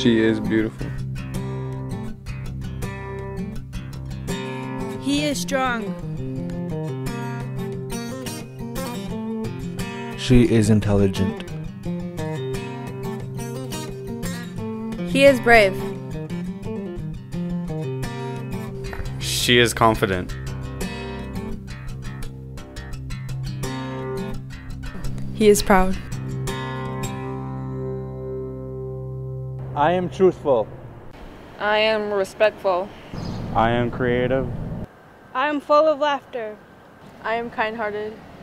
She is beautiful. He is strong. She is intelligent. He is brave. She is confident. He is proud. I am truthful. I am respectful. I am creative. I am full of laughter. I am kind-hearted.